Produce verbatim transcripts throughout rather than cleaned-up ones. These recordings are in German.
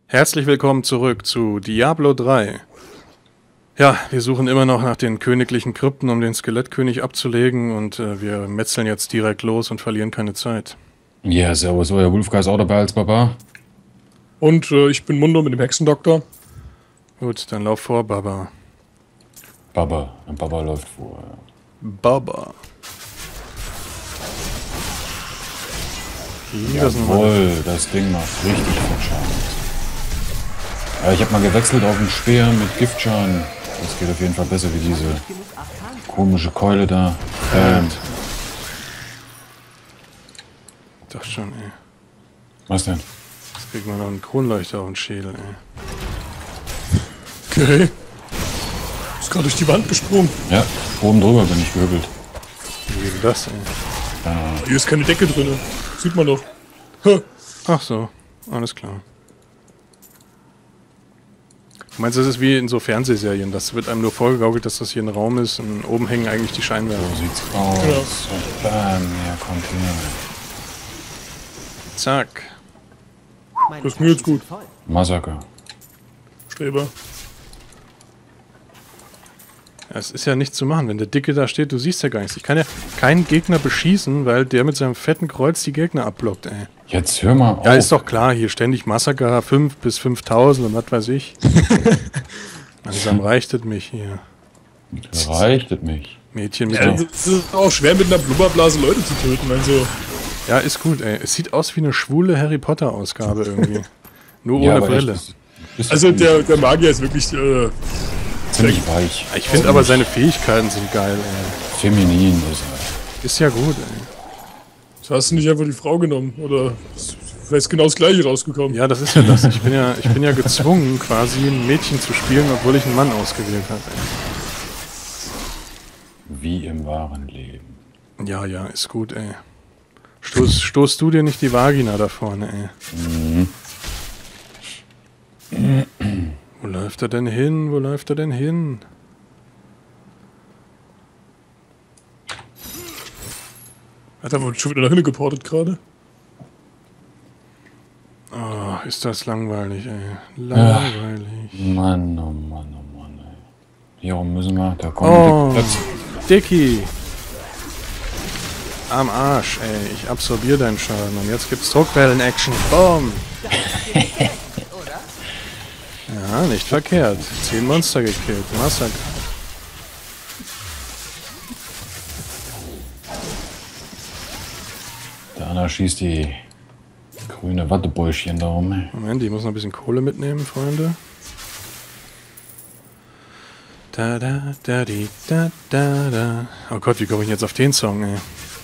Herzlich willkommen zurück zu Diablo drei. Ja, wir suchen immer noch nach den königlichen Krypten, um den Skelettkönig abzulegen, und äh, wir metzeln jetzt direkt los und verlieren keine Zeit. Ja, servus, euer Wolfgang ist auch dabei als Baba. Und äh, ich bin Mundo mit dem Hexendoktor. Gut, dann lauf vor, Baba. Baba, ein Baba läuft vor. Ja. Baba. Jawohl, das Ding macht richtig viel Schaden. Ja, ich habe mal gewechselt auf einen Speer mit Giftschaden. Das geht auf jeden Fall besser wie diese komische Keule da. Ähm. Doch schon, ey. Was denn? Jetzt kriegt man noch einen Kronleuchter auf den Schädel, ey. Okay. Ist gerade durch die Wand gesprungen. Ja, oben drüber bin ich gehüppelt. Wie geht denn das, ey? Ja. Hier ist keine Decke drin. Sieht man doch. Ha. Ach so, alles klar. Du meinst, das ist wie in so Fernsehserien, das wird einem nur vorgegaukelt, dass das hier ein Raum ist, und oben hängen eigentlich die Scheinwerfer. So sieht's aus. Genau. Und bam, ja, kommt hin. Zack. Das ist mir jetzt gut. Massaker. Streber. Es ist ja nichts zu machen, wenn der Dicke da steht, du siehst ja gar nichts. Ich kann ja keinen Gegner beschießen, weil der mit seinem fetten Kreuz die Gegner abblockt, ey. Jetzt hör mal auf. Ja, ist doch klar, hier ständig Massaker, fünf bis fünftausend und was weiß ich. Langsam reicht es mich hier. Reicht es mich. Mädchen mit Ja, der... es ist auch schwer mit einer Blubberblase Leute zu töten. Also, Ja, ist gut, ey. Es sieht aus wie eine schwule Harry Potter Ausgabe irgendwie. Nur ohne Ja, aber Brille. echt, das ist also ziemlich- der, der Magier ist wirklich äh, ziemlich weich. Ich finde aber seine Fähigkeiten sind geil, ey. Feminin ist er. Ist ja gut, ey. so hast du nicht einfach die Frau genommen. Oder ist genau das gleiche rausgekommen. Ja, das ist ja das. Ich bin ja, ich bin ja gezwungen, quasi ein Mädchen zu spielen, obwohl ich einen Mann ausgewählt habe, ey. Wie im wahren Leben. Ja, ja, ist gut, ey. Stoß, stoß du dir nicht die Vagina da vorne, ey. Mhm. Wo läuft er denn hin? Wo läuft er denn hin? Hat er wohl schon wieder nach hinten geportet gerade? Oh, ist das langweilig, ey. Langweilig. Mann, oh Mann, oh Mann, ey. Hier rum müssen wir, da kommt Oh, der Platz. Dicky. Am Arsch, ey. Ich absorbiere deinen Schaden. Und jetzt gibt's Druckwellen-Action. Boom. Ja, nicht verkehrt. Zehn Monster gekillt. Massaker. Der Anna schießt die grüne Wattebäuschen da rum, ey. Moment, ich muss noch ein bisschen Kohle mitnehmen, Freunde. Da da da di da da da. Oh Gott, wie komme ich jetzt auf den Song, ey?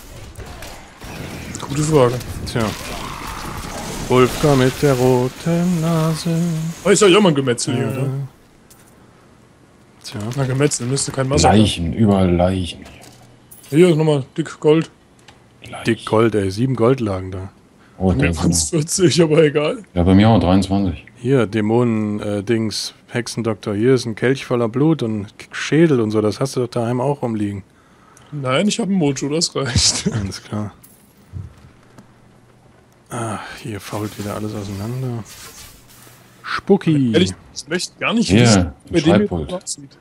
Gute Frage. Tja. Wolfgang mit der roten Nase. Oh, ist ja auch mal ein Gemetzel hier, oder? Tja. Na, Gemetzel, müsste kein Massaker. Leichen, überall Leichen. Hier ist nochmal dick Gold. Leichen. Dick Gold, ey. Sieben Gold lagen da. Oh, Mir das waren es vierzig, aber egal. ja, bei mir auch dreiundzwanzig. Hier, Dämonen-Dings, Hexendoktor. Hier ist ein Kelch voller Blut und Schädel und so. Das hast du doch daheim auch rumliegen. Nein, ich habe einen Mojo, das reicht. Alles klar. Ah, hier fault wieder alles auseinander. Spucki. Ehrlich, ich möchte gar nicht Hier, wissen, ein bei dem Schreibpult. hier aussieht.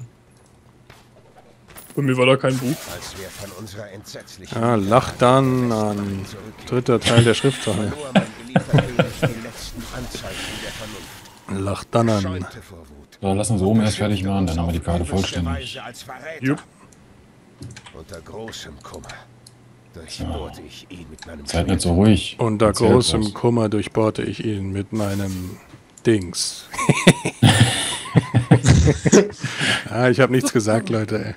Bei mir war da kein Buch. Als wir von unserer entsetzlichen Ah, lach dann an. Dritter Teil der Schriftreihe. verlor mein geliebter König die letzten Anzeichen der Vernunft. Lach dann an. Scheute vor Wut. So, lass uns oben erst fertig machen, dann haben wir die Karte vollständig. Weise als Verräter. Jupp. Unter großem Kummer durchbohrte ich ihn mit meinem Seid nicht so ruhig. Unter Erzählt großem was. Kummer durchbohrte ich ihn mit meinem Dings. Ah, ich habe nichts gesagt, Leute.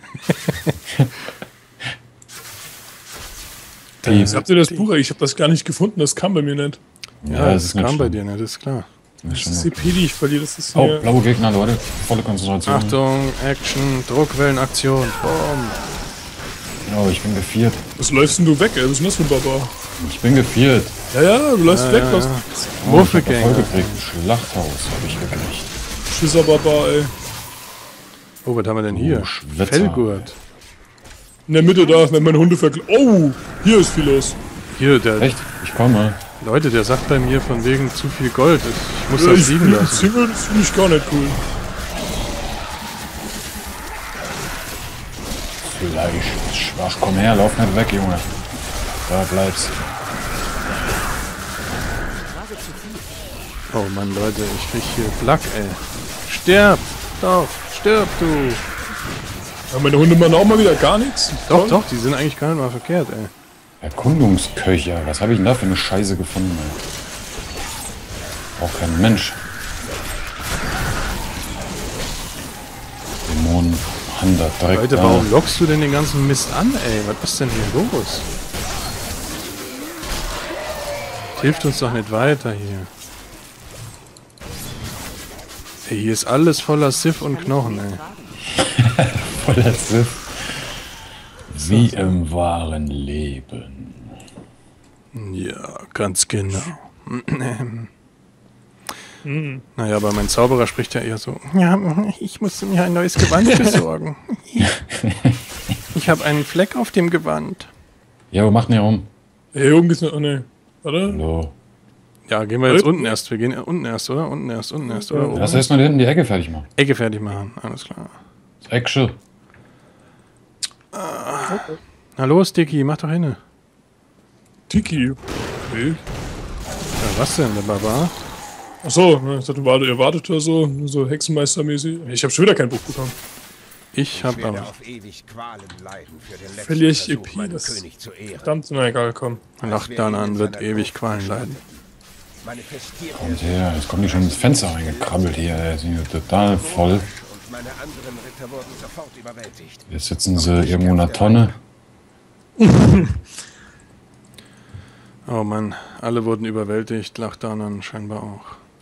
Die, Jetzt habt ihr das Buch? Ich habe das gar nicht gefunden, das kam bei mir nicht. Ja, das ist nicht kam bei schlimm. dir, ne? Das ist klar. Das ist Das ist schon die C P, die ich verliere. Das ist oh, hier. blaue Gegner, Leute. Volle Konzentration. Achtung, Action, Druckwellenaktion. Boom. Oh, ich bin geviert. Was läufst denn du weg, ey? Was ist denn das für ein Baba? Ich bin geviert. Ja, ja, du läufst weg. Was? Oh, ich hab Muffelgänger. voll gekriegt. Schlachthaus habe ich gekriegt. Schisser Baba, ey. Oh, was haben wir denn hier? Oh, Schwätzer. Fellgurt. In der Mitte da, wenn meine Hunde verkl... Oh, hier ist viel los. Hier, der, Echt? Ich komme. Leute, der sagt bei mir von wegen zu viel Gold. Ich muss Ja, das ich liegen fliege lassen. Single, das finde ich gar nicht cool. Fleisch ist schwach. Komm her, lauf nicht weg, Junge. Da bleibst. Oh Mann, Leute, ich krieg hier Plack, ey. Stirb! Doch, stirb, du! Ja, meine Hunde machen auch mal wieder gar nichts. Doch, Toll. doch, die sind eigentlich gar nicht mal verkehrt, ey. Erkundungsköcher. Was habe ich denn da für eine Scheiße gefunden, ey? Auch kein Mensch. Dämonen, Hander, direkt Leute, da. warum lockst du denn den ganzen Mist an, ey? Was ist denn hier los? Hilft uns doch nicht weiter hier. Ey, hier ist alles voller Sif und Knochen, ey. Voller Sif. Wie im wahren Leben. Ja, ganz genau. Naja, aber mein Zauberer spricht ja eher so, ja, ich musste mir ein neues Gewand besorgen. Ich habe einen Fleck auf dem Gewand. Ja, wo macht denn hier rum? Hier oben geht's noch. Oh, ne. Warte. Hallo. Ja, gehen wir jetzt unten erst. Wir gehen unten erst, oder? Unten erst, unten erst, oder? Lass erstmal da hinten die Ecke fertig machen. Ecke fertig machen, alles klar. Action. Na los, Dicky, mach doch hin. Tiki. Okay. Ja, was denn, der Barbar? Achso, ne, ich dachte, warte, ihr wartet oder so. So Hexenmeistermäßig. Ich habe schon wieder kein Buch bekommen. Ich hab Ich werde aber. auf ewig Qualen leiden für den letzten Verliere ich Versuch, E P, meinen das- König zu ehren. Verdammt, na egal, komm. Lachdanan wird ewig Qualen leiden. Manifestiert Und her, jetzt kommen die schon ins Fenster reingekrabbelt hier. Ey. Sind hier total voll. und meine anderen Ritter wurden sofort überwältigt. Jetzt sitzen sie irgendwo in einer Tonne. Oh Mann, alle wurden überwältigt, Lachdanan scheinbar auch.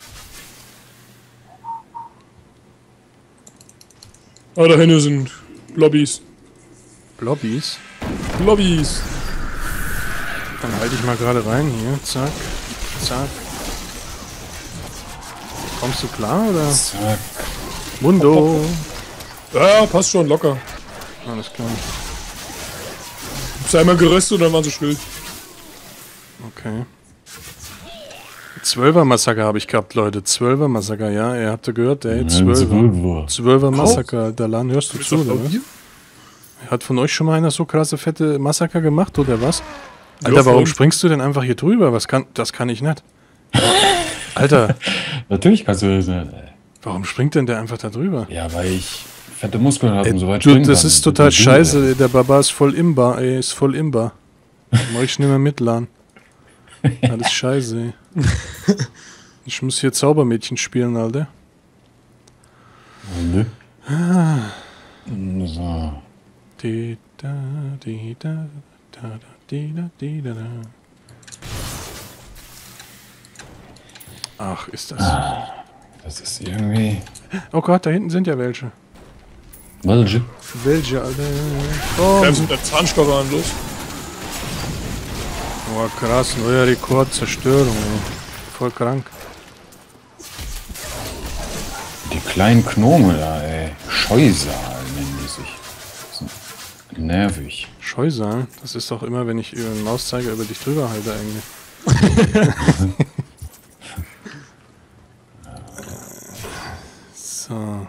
Ah, da hinten sind Lobbys. Blobbies? Lobbys. Dann halte ich mal gerade rein hier. Zack, zack. Kommst du klar oder? Zack. Mundo! Ja, passt schon, locker. Alles klar. Hab's einmal geröstet und dann waren sie still. Okay. Zwölfer Massaker habe ich gehabt, Leute. Zwölfer Massaker, ja, ihr habt ja gehört, ey. Zwölfer. Zwölfer Massaker. Dalan, hörst du zu, oder was? Hat von euch schon mal einer so krasse, fette Massaker gemacht, oder was? Alter, Ja, warum voll. springst du denn einfach hier drüber? Was kann, das kann ich nicht. Alter, Natürlich kannst du das nicht. ey. warum springt denn der einfach da drüber? Ja, weil ich fette Muskeln habe und so weit Du, springen das kann. ist total Ich bin scheiße. dünn, Der Baba ist voll imbar, ey. Ist voll imbar. Mach ich nicht mehr mit, Lan. Alles scheiße, ey. Ich muss hier Zaubermädchen spielen, Alter. ey. So. Di, da, di, da, da, da, di, da, di, da, da. Ach, ist das. Das ist irgendwie. Oh Gott, da hinten sind ja welche. Welche? Welche, Alter. Oh, Greifst mit der Zahnstocher an, los. oh krass, neuer Rekord, Zerstörung, ey. Voll krank. Die kleinen Gnome da, ey. Scheusal nennen die sich. Das sind nervig. Scheusal, das ist doch immer, wenn ich über den Mauszeiger über dich drüber halte, eigentlich. So.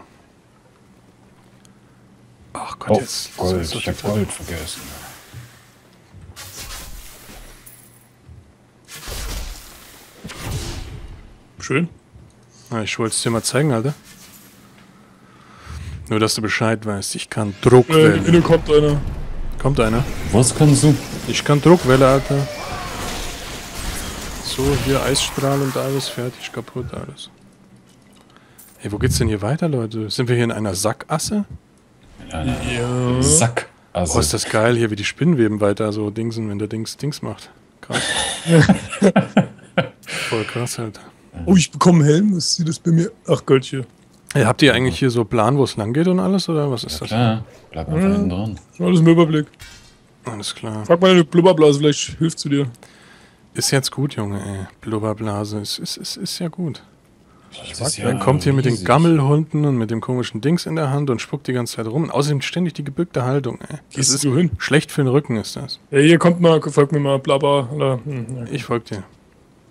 Ach Gott, Oh, jetzt. Gold. so- so- Ich hab Gold vergessen. Schön. Na, ich wollte es dir mal zeigen, Alter. Nur, dass du Bescheid weißt. Ich kann Druckwelle. Äh, innen kommt einer. Kommt einer? Was kannst du? Ich kann Druckwelle, Alter. So, hier Eisstrahl und alles. Fertig, kaputt, alles. Hey, wo geht's denn hier weiter, Leute? Sind wir hier in einer Sackasse? Ja. Sack. Oh, Also, ist das geil, hier wie die Spinnweben weiter so dingsen, wenn der Dings Dings macht. Krass. Voll krass, Alter. Oh, ich bekomme einen Helm. Was sieht das bei mir? Ach Gott, hier. Hey, habt ihr eigentlich hier so Plan, wo es lang geht und alles, oder was ist das? klar. Bleib einfach hinten dran. Alles im Überblick. Alles klar. Frag mal eine Blubberblase, vielleicht hilft sie dir. Ist jetzt gut, Junge, ey. Blubberblase, ist, ist, ist, ist ja gut. Das ist Dann kommt hier mit den riesig. Gammelhunden und mit dem komischen Dings in der Hand und spuckt die ganze Zeit rum. Und außerdem ständig die gebückte Haltung, ey. Das Gehst ist du hin? schlecht für den Rücken, ist das. Ja, hier kommt mal, folgt mir mal, bla bla. bla. Hm, ja. Ich folg dir.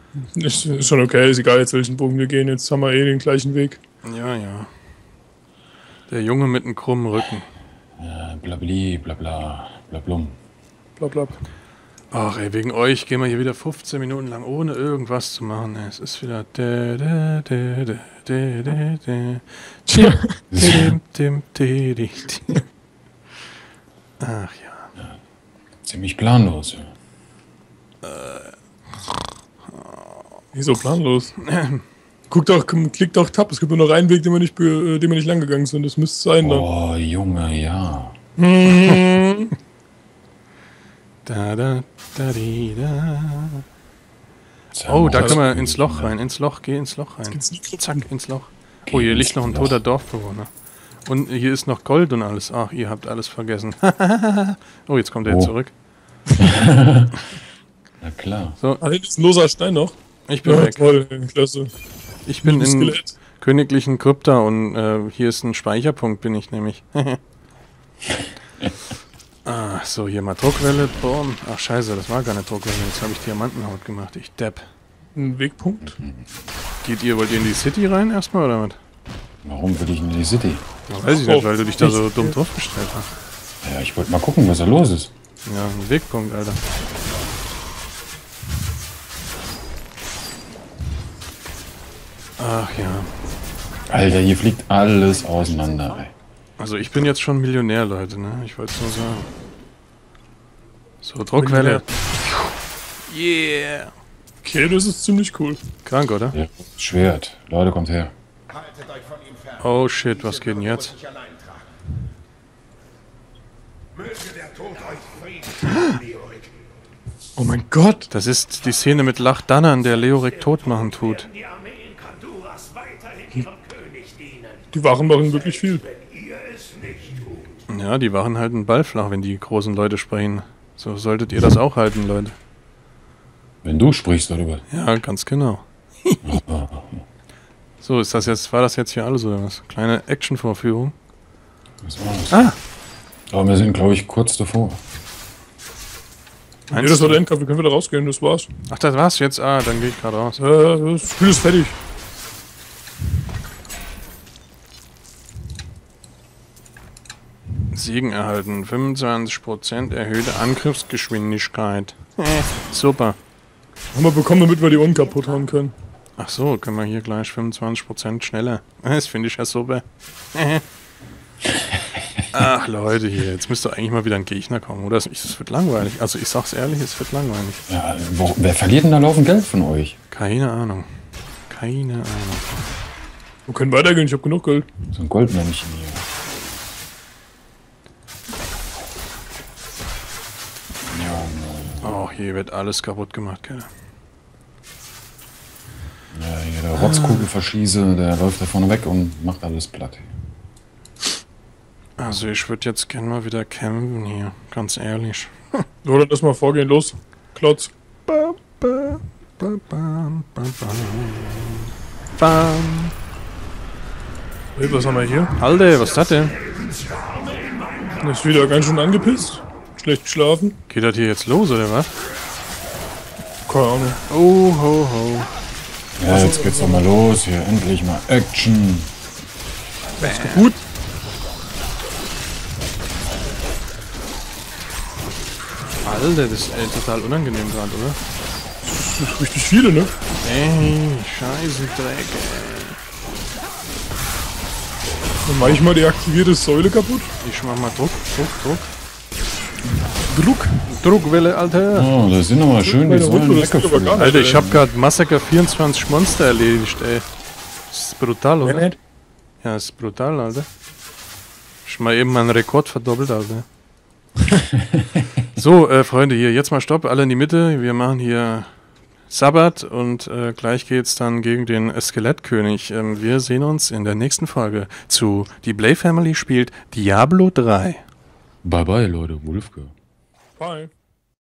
Ist, ist schon okay, ist egal jetzt welchen Bogen wir gehen, jetzt haben wir eh den gleichen Weg. Ja, ja. Der Junge mit einem krummen Rücken. Ja, blabli, blabla, blablum. Blablab. Ach ey, wegen euch gehen wir hier wieder fünfzehn Minuten lang ohne irgendwas zu machen. Ey. Es ist wieder... Dim, dim, dim, dim, dim. Ach ja. Ziemlich planlos, ja. Wieso planlos? Guck doch, klick doch Tab, es gibt nur noch einen Weg, den wir nicht, be- den wir nicht lang gegangen sind. Das müsste sein dann. Oh, Junge, ja. Da, da, da, di, da. Oh, da können wir ins Loch rein, ins Loch, geh ins Loch rein. Zack, ins Loch. Oh, hier liegt noch ein toter Dorfbewohner. Und hier ist noch Gold und alles. Ach, ihr habt alles vergessen. Oh, jetzt kommt er Oh. zurück. Na klar. So, Ah, hinten ist ein loser Stein noch. ich bin Ja, weg. toll, klasse. Ich bin Ein in Skelett. königlichen Krypta und äh, hier ist ein Speicherpunkt, bin ich nämlich. Ah, so, hier mal Druckwelle, boom. Ach scheiße, das war gar keine Druckwelle, jetzt habe ich Diamantenhaut gemacht, ich depp. Ein Wegpunkt. Geht ihr, wollt ihr in die City rein erstmal, oder was? Warum will ich in die City? Ja, weiß ich nicht, weil du dich da so dumm draufgestellt hast. Ja, ich wollte mal gucken, was da los ist. Ja, ein Wegpunkt, Alter. Ach ja. Alter, hier fliegt alles auseinander, ey. Also ich bin jetzt schon Millionär, Leute, ne? Ich wollte es nur sagen. So, Druckwelle. Yeah. Okay, das ist ziemlich cool. Krank, oder? Ja, Schwert. Leute, kommt her. Haltet euch von ihm fern. Oh shit, was geht denn jetzt? Sich allein tragen. Möge der Tod euch Frieden, Leorik. Oh mein Gott. Das ist die Szene mit Lachdanan, der Leorik tot machen tut. Die Armeen Kanduras weiterhin ihrem König dienen, Die Wachen machen wirklich viel. wenn ihr es nicht tut. Ja, die waren halt einen Ball flach, wenn die großen Leute sprechen. So solltet ihr das auch halten, Leute. Wenn du sprichst darüber. Ja, ganz genau. So, ist das jetzt, war das jetzt hier alles oder was? Kleine Action-Vorführung. Das war's. Ah! Aber wir sind, glaube ich, kurz davor. Ja, das war der Endkampf, wir können wieder rausgehen, das war's. Ach, das war's jetzt? Ah, dann gehe ich gerade raus. Äh, das Spiel ist fertig. Siegen erhalten. fünfundzwanzig Prozent erhöhte Angriffsgeschwindigkeit. Äh, super. Haben wir bekommen, damit wir die Ohren kaputt haben können. Ach so, können wir hier gleich fünfundzwanzig Prozent schneller. Das finde ich ja super. Ach Leute, hier, jetzt müsste eigentlich mal wieder ein Gegner kommen, oder? Es wird langweilig. Also ich sag's ehrlich, es wird langweilig. Ja, wo, wer verliert denn da laufend Geld von euch? Keine Ahnung. Keine Ahnung. Wir können weitergehen, ich habe genug Geld. So ein Goldmännchen hier. Oh, hier wird alles kaputt gemacht, gell? Ja, hier der Rotzkugelverschieße, der läuft da vorne weg und macht alles platt. Also ich würde jetzt gerne mal wieder campen hier, ganz ehrlich. So, dann lass mal vorgehen, los. Klotz. Ba, ba, ba, bam, bam, bam. Bam. Hey, was haben wir hier? Alter, was ist das denn? Ist wieder ganz schön angepisst. Schlecht geschlafen. Geht das hier jetzt los, oder was? Keine Ahnung. Oh, ho, ho. Ja, jetzt geht's doch mal los hier. Endlich mal Action. Gut. Alter, das ist ey, total unangenehm gerade, oder? Das sind richtig viele, ne? Ey, scheiße Dreck, ey. Dann mach ich mal die aktivierte Säule kaputt. Ich mach mal Druck, Druck, Druck. Druck. Druckwelle, Alter. Oh, das sind aber schön die Meine Runde, Säulen das geht aber weggefüllt. gar nicht. Alter, ich hab grad Massaker vierundzwanzig Monster erledigt, ey. Das ist brutal, oder? nicht. Ja, das ist brutal, Alter. Ich mal eben meinen Rekord verdoppelt, Alter. So, äh, Freunde, hier, jetzt mal Stopp, alle in die Mitte. Wir machen hier Sabbat und äh, gleich geht's dann gegen den Skelettkönig. Ähm, wir sehen uns in der nächsten Folge zu Die Blay Family spielt Diablo drei. Bye bye, Leute. Wolfke. Bye.